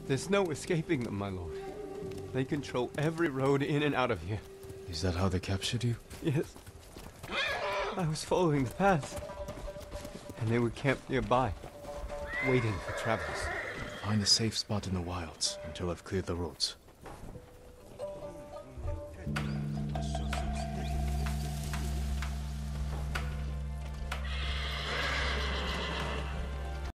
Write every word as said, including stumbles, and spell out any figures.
There's no escaping them, my lord. They control every road in and out of here. Is that how they captured you? Yes. I was following the path, and they were camped nearby, waiting for travelers. Find a safe spot in the wilds until I've cleared the roads.